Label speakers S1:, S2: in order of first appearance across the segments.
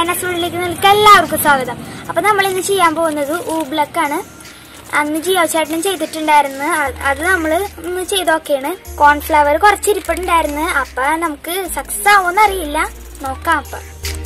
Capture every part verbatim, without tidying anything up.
S1: ഷൈനസുള്ളിലേക്ക് നിങ്ങൾക്ക് എല്ലാവർക്കും സ്വാഗതം. അപ്പൊ നമ്മൾ ഇന്ന് ചെയ്യാൻ പോകുന്നത് ഊബ്ലക്കാണ്. അന്ന് ജിയോ ചേട്ടനും ചെയ്തിട്ടുണ്ടായിരുന്നു, അത് നമ്മൾ ഇന്ന് ചെയ്തൊക്കെയാണ്. കോൺഫ്ലവർ കുറച്ചിരിപ്പുണ്ടായിരുന്നു. അപ്പൊ നമുക്ക് സക്സസ് ആവുമെന്ന് അറിയില്ല, നോക്കാം. അപ്പൊ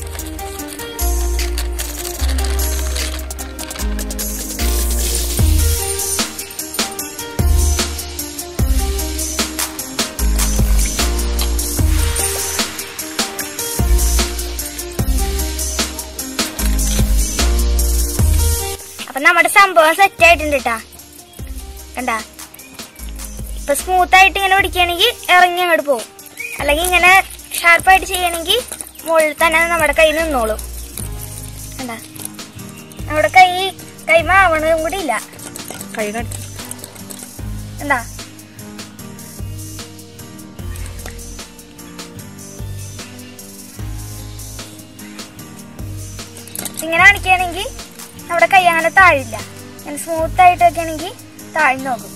S1: അപ്പൊ നമ്മുടെ സംഭവം സെറ്റ് ആയിട്ടുണ്ട് കേട്ടാ. കണ്ടാ, ഇപ്പൊ സ്മൂത്ത് ആയിട്ട് ഇങ്ങനെ പിടിക്കുകയാണെങ്കിൽ ഇറങ്ങി അങ്ങോട്ട് പോകും. അല്ലെങ്കിൽ ഇങ്ങനെ ഷാർപ്പായിട്ട് ചെയ്യണമെങ്കിൽ മുകളിൽ തന്നെ നമ്മുടെ കൈ നിന്നോളും. കണ്ടാ, നമ്മുടെ കൈ കൈമ ആവണതും കൂടി ഇല്ല. കൈ എന്താ ഇങ്ങനെ കാണിക്കുകയാണെങ്കിൽ നമ്മുടെ കൈ അങ്ങനെ താഴില്ല. ഇങ്ങനെ സ്മൂത്ത് ആയിട്ടൊക്കെ ആണെങ്കിൽ താഴ്ന്നു നോക്കും.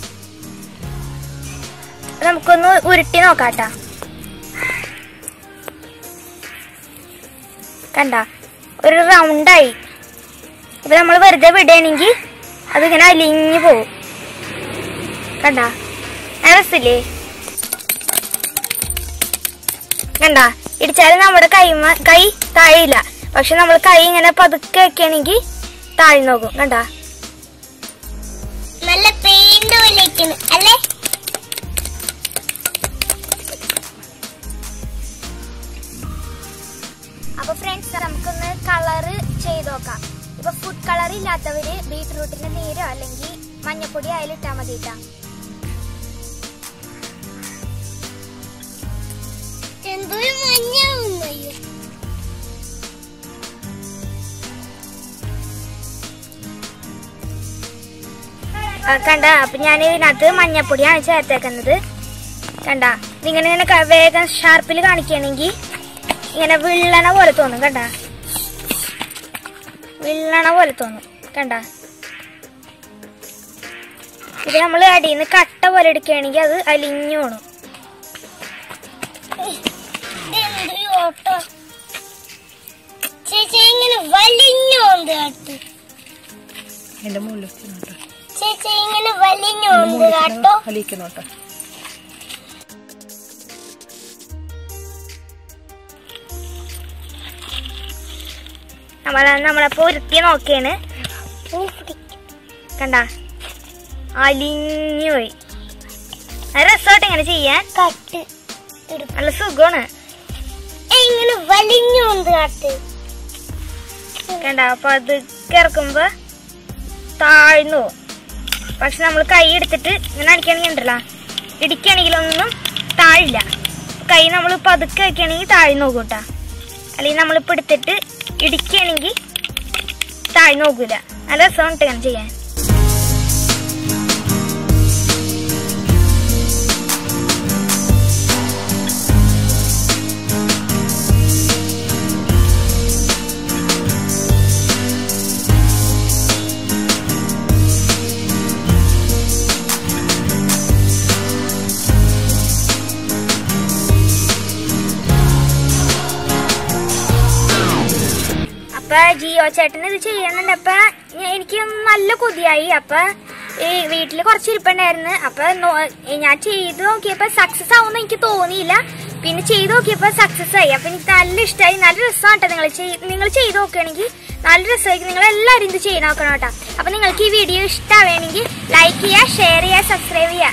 S1: നമുക്കൊന്ന് ഉരുട്ടി നോക്കാട്ടാ. കണ്ട, ഒരു റൗണ്ടായി. ഇപ്പൊ നമ്മൾ വെറുതെ വിടുകയാണെങ്കിൽ അതിങ്ങനെ അലിഞ്ഞു പോവും. കണ്ട, രസില്ലേ? കണ്ട, ഇടിച്ചാലും നമ്മുടെ കൈ കൈ താഴില്ല. പക്ഷെ നമ്മൾ കൈ ഇങ്ങനെ പതുക്കെ വെക്കുകയാണെങ്കിൽ താഴ്ന്നു നോക്കും. കണ്ടാ, നല്ല പെയിന്റ് വലിക്കുന്നു അല്ലേ? അപ്പൊ ഫ്രണ്ട്സ്, നമുക്കൊന്ന് കളറ് ചെയ്ത് നോക്കാം. ഇപ്പൊ ഫുഡ് കളർ ഇല്ലാത്തവര് ബീട്രൂട്ടിന്റെ നീരോ അല്ലെങ്കിൽ മഞ്ഞപ്പൊടി അതിലിട്ടാ മതിട്ടാ. എന്തൊരു മഞ്ഞ കണ്ട. അപ്പൊ ഞാൻ ഇതിനകത്ത് മഞ്ഞപ്പൊടിയാണ് ചേർത്തേക്കുന്നത്. കണ്ട, ഇങ്ങനെ ഇങ്ങനെ വേഗം ഷാർപ്പിൽ കാണിക്കുകയാണെങ്കിൽ ഇങ്ങനെ വിള്ളണ പോലെ തോന്നും. കണ്ട, വിള്ളണ പോലെ തോന്നും. കണ്ട, ഇത് നമ്മൾ അടിയിൽ നിന്ന് കട്ട പോലെ എടുക്കുകയാണെങ്കിൽ അത് അലിഞ്ഞു പോണു. ചേച്ചി ഇങ്ങനെ വലിഞ്ഞു എന്റെ മുകളിൽ ചേച്ചി ഇങ്ങനെ വലിഞ്ഞോണ്ട് കേട്ടോ. വലിക്കണോട്ടോ. നമ്മളെ നമ്മളപ്പോ ഉരുത്തി നോക്കിയാണ്. കണ്ട, അലിഞ്ഞു പോയി. രസമായിട്ട് ഇങ്ങനെ ചെയ്യാൻ നല്ല സുഖമാണ്. ഇങ്ങനെ വലിഞ്ഞോണ്ട് കേട്ട്. കണ്ട, അപ്പൊ അത് കിറക്കുമ്പോ താഴ്ന്നു പോകും. പക്ഷെ നമ്മൾ കൈ എടുത്തിട്ട് ഇങ്ങനെ അടിക്കുകയാണെങ്കിൽ ഉണ്ടല്ലോ, ഇടിക്കുകയാണെങ്കിലൊന്നും താഴില്ല. കൈ നമ്മൾ പതുക്കെ വയ്ക്കുകയാണെങ്കിൽ താഴ്ന്നു നോക്കും കേട്ടാ. അല്ലെങ്കിൽ നമ്മളിപ്പോൾ എടുത്തിട്ട് ഇടിക്കുകയാണെങ്കിൽ താഴ്ന്നു നോക്കൂല. നല്ല രസമുണ്ട് ഇങ്ങനെ ചെയ്യാൻ. അപ്പൊ ജിയോ ചേട്ടന് ഇത് ചെയ്യണുണ്ട്. അപ്പൊ എനിക്ക് നല്ല കൊതിയായി. അപ്പൊ ഈ വീട്ടില് കുറച്ച് ഇരിപ്പുണ്ടായിരുന്നു. അപ്പൊ ഞാൻ ചെയ്ത് നോക്കിയപ്പോ സക്സസ് ആവുമെന്ന് എനിക്ക് തോന്നിയില്ല. പിന്നെ ചെയ്ത് നോക്കിയപ്പോ സക്സസ് ആയി. അപ്പൊ എനിക്ക് നല്ല ഇഷ്ടമായി. നല്ല രസമാട്ടോ. നിങ്ങൾ നിങ്ങൾ ചെയ്ത് നോക്കുകയാണെങ്കിൽ നല്ല രസമായിരിക്കും. നിങ്ങൾ എല്ലാവരും ഇത് ചെയ്ത് നോക്കണം കേട്ടോ. അപ്പൊ നിങ്ങൾക്ക് ഈ വീഡിയോ ഇഷ്ടമാവുകയാണെങ്കിൽ ലൈക്ക് ചെയ്യുക, ഷെയർ ചെയ്യുക, സബ്സ്ക്രൈബ് ചെയ്യുക.